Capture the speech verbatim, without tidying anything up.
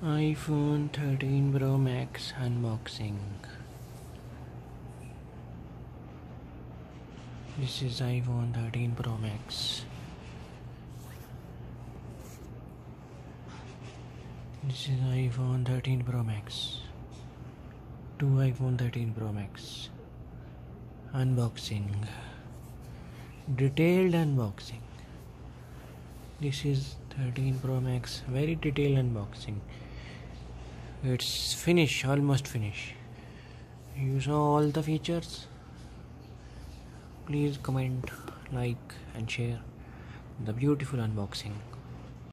iPhone thirteen Pro Max unboxing. This is iPhone thirteen Pro Max. This is iPhone thirteen Pro Max. Two iPhone thirteen Pro Max. Unboxing. Detailed unboxing. This is thirteen Pro Max. Very detailed unboxing. It's finished, almost finished. You saw all the features. Please comment, like and share the beautiful unboxing.